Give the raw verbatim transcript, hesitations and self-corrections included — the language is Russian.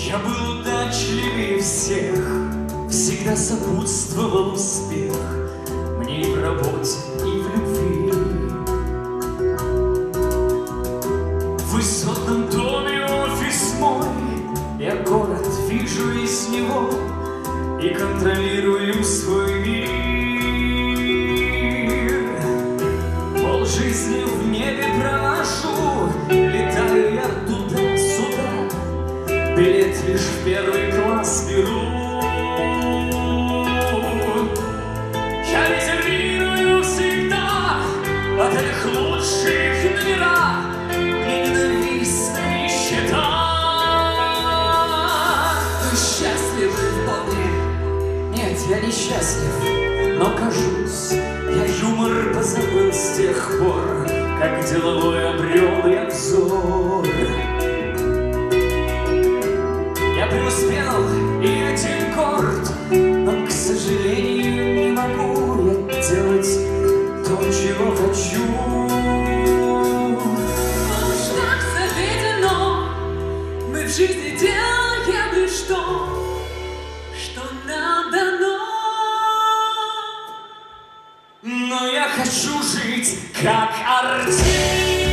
Я был удачливее всех, всегда сопутствовал успех мне и в работе, и в любви. В высотном доме офис мой, я город вижу из него и контролирую свой мир. Полжизни в небе провожу, летаю я туда-сюда, билет лишь в первый класс беру. Я резервирую всегда от их лучших номера, мне ненавистна нищета. Вы счастливы в Боге? Нет, я несчастлив, но кажусь, я юмор позабыл с тех пор, как деловой обрел я взор. Я преуспел и этим горд, но, к сожалению, не могу я делать то, чего хочу. Уж так заведено, мы в жизни делаем лишь то, что нам дано. Но я хочу жить как артист.